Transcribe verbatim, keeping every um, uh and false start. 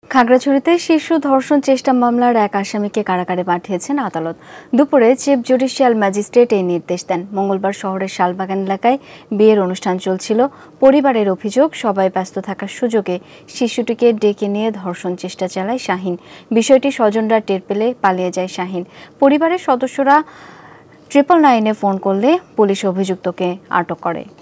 খাগড়াছড়িতে শিশু ধর্ষণ চেষ্টা মামলার এক আসামিকে কারাগারে পাঠিয়েছেন আদালত। দুপুরে চিফ জুডিশিয়াল ম্যাজিস্ট্রেট এই নির্দেশ দেন। মঙ্গলবার শহরের শালবাগান এলাকায় বিয়ের অনুষ্ঠান চলছিল। পরিবারের অভিযোগ, সবাই ব্যস্ত থাকার সুযোগে শিশুটিকে ডেকে নিয়ে ধর্ষণ চেষ্টা চালায় শাহিন। বিষয়টি স্বজনরা টের পেলে পালিয়ে যায় শাহিন। পরিবারের সদস্যরা ট্রিপল নাইনে ফোন করলে পুলিশ অভিযুক্তকে আটক করে।